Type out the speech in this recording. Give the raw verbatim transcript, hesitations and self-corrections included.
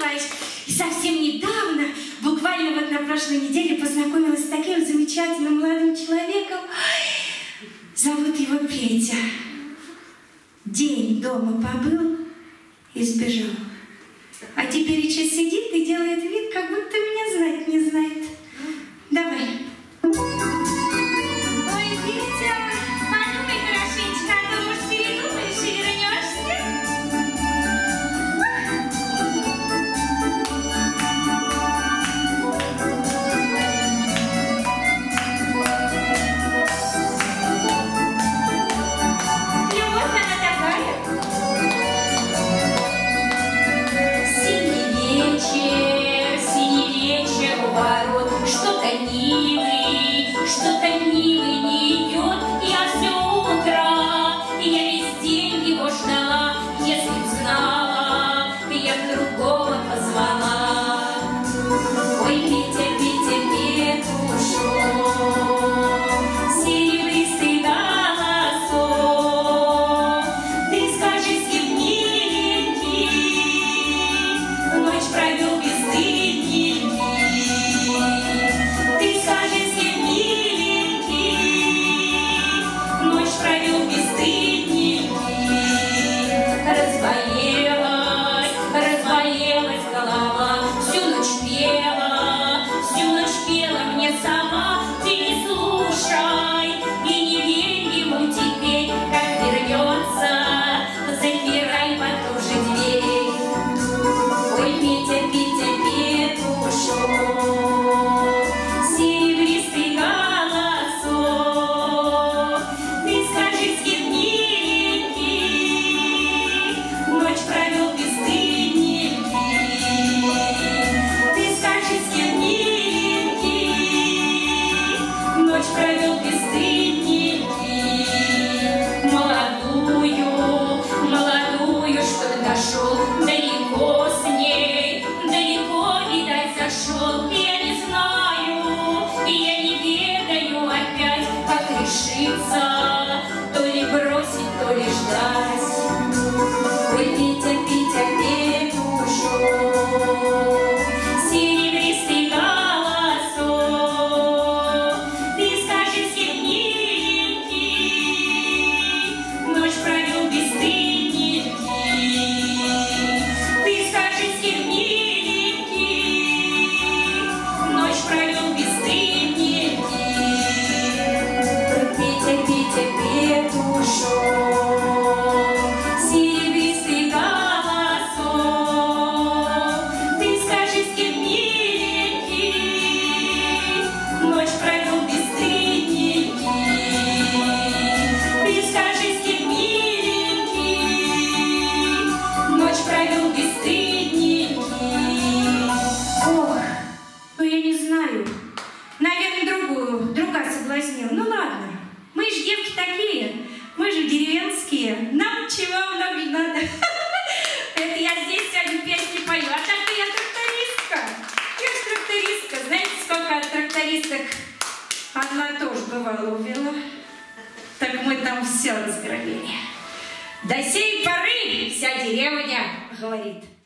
Николаевич. И совсем недавно, буквально вот на прошлой неделе, познакомилась с таким замечательным молодым человеком. Зовут его Петя. День дома побыл и сбежал. А теперь сейчас сидит и делает вид, как будто меня знать не знает. Давай. Ой, Петя, подумай хорошенечко, а то, может, передумаешь и вернешься. Любовь она такая. Синий вечер, синий вечер у ворот, что-то милый, что-то милый не идет. Я все утро, я весь день его ждала. Если б знала, я б другого позвала. Ой, Петя, Петя, Петушок, серебристый голосок, ты скажи, с кем миленький ночь провел бесстыдненький. Ты скажи, с кем миленький ночь провел бесстыдненький. Разболелась, разболелась голова, всю ночь пела, всю ночь пела мне сама. Ты не слушай и не верь ему теперь, как вернется, запирай потом же дверь. Ой, Петя, Петя, Петушок, серебристый голосок, ты скажи, с кем миленький ночь провел бесстыдненький. Ты скажи, с кем миленький ночь провел бесстыдненький. Молодую, молодую, что ты нашел, далеко с ней, далеко, видать, зашел. Я не знаю, я не ведаю опять, как решиться, то ли бросить, то ли ждать. Ой, Петя, Петя, Петушок, серебристый голосок, ты скажи, с кем миленький ночь провел бесстыдненький. Ты скажи, с кем миленький ночь провел бесстыдненький. Петя, Петя, Петушок, серебристый голосок, ты скажи, с кем миленький ночь провел бесстыдненький. Ты скажи, с кем миленький ночь провел бесстыдненький. Ох, ну я не знаю. Наверное, другую, другая соблазнила. Ну ладно, мы же девки такие, мы же деревенские, нам чего много не надо. Это я здесь сегодня песни пою, а так-то я трактористка. Я же трактористка, знаете, сколько от трактористок одна тоже бывало увела. Так мы там все разгромили. До сей поры вся деревня говорит: